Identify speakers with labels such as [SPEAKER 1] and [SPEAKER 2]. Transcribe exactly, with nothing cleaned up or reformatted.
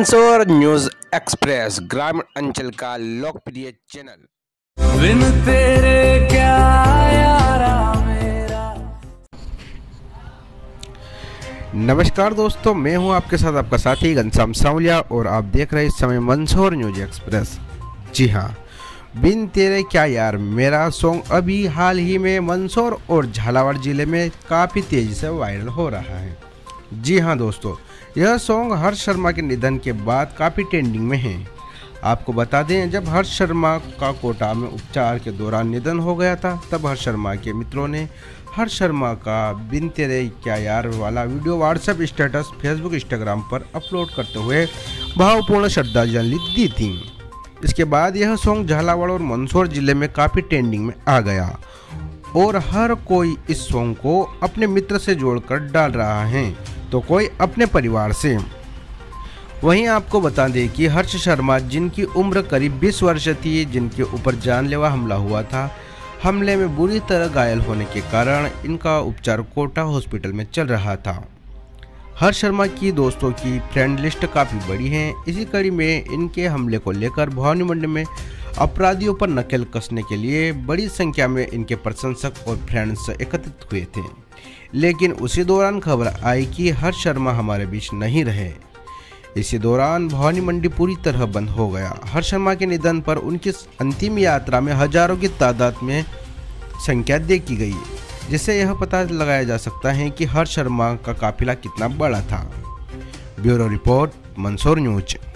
[SPEAKER 1] Mandsaur news express ग्रामीण अंचल का लोकप्रिय चैनल।
[SPEAKER 2] बिन तेरे क्या यारा मेरा।
[SPEAKER 1] नमस्कार दोस्तों, मैं हूं आपके साथ आपका साथी घनश्याम सावलिया और आप देख रहे हैं इस समय मंदसौर न्यूज एक्सप्रेस। जी हां, बिन तेरे क्या यार मेरा सॉन्ग अभी हाल ही में मंदसौर और झालावाड़ जिले में काफ़ी तेज़ी से वायरल हो रहा है। जी हां दोस्तों, यह सॉन्ग हर्ष शर्मा के निधन के बाद काफ़ी ट्रेंडिंग में है। आपको बता दें, जब हर्ष शर्मा का कोटा में उपचार के दौरान निधन हो गया था, तब हर्ष शर्मा के मित्रों ने हर्ष शर्मा का बिन तेरे क्या यार वाला video WhatsApp status, Facebook, Instagram पर अपलोड करते हुए भावपूर्ण श्रद्धांजलि दी थी। इसके बाद यह सॉन्ग झालावाड़ और मंदसौर जिले में काफ़ी ट्रेंडिंग में आ गया और हर कोई इस सॉन्ग को अपने मित्र से जोड़कर डाल रहा है, तो कोई अपने परिवार से। वहीं आपको बता दें कि हर्ष शर्मा, जिनकी उम्र करीब बीस वर्ष थी, जिनके ऊपर जानलेवा हमला हुआ था, हमले में बुरी तरह घायल होने के कारण इनका उपचार कोटा हॉस्पिटल में चल रहा था। हर्ष शर्मा की दोस्तों की फ्रेंड लिस्ट काफ़ी बड़ी है। इसी कड़ी में इनके हमले को लेकर भवानी मंडी में अपराधियों पर नकेल कसने के लिए बड़ी संख्या में इनके प्रशंसक और फ्रेंड्स एकत्रित हुए थे, लेकिन उसी दौरान खबर आई कि हर्ष शर्मा हमारे बीच नहीं रहे। इसी दौरान भवानी मंडी पूरी तरह बंद हो गया। हर्ष शर्मा के निधन पर उनकी अंतिम यात्रा में हजारों की तादाद में संख्या देखी गई, जिससे यह पता लगाया जा सकता है कि हर्ष शर्मा का काफिला कितना बड़ा था। Bureau report, Mandsaur news.